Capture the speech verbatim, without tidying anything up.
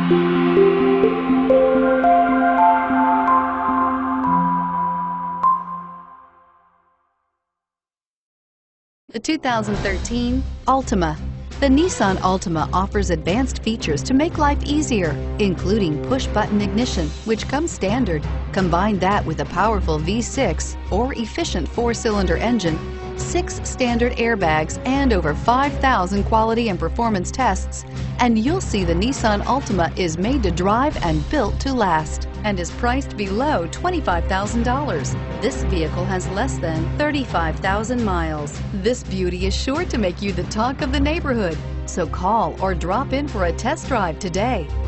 The two thousand thirteen Altima. The Nissan Altima offers advanced features to make life easier, including push-button ignition, which comes standard. Combine that with a powerful V six or efficient four-cylinder engine, six standard airbags, and over five thousand quality and performance tests, and you'll see the Nissan Altima is made to drive and built to last, and is priced below twenty-five thousand dollars. This vehicle has less than thirty-five thousand miles. This beauty is sure to make you the talk of the neighborhood. So call or drop in for a test drive today.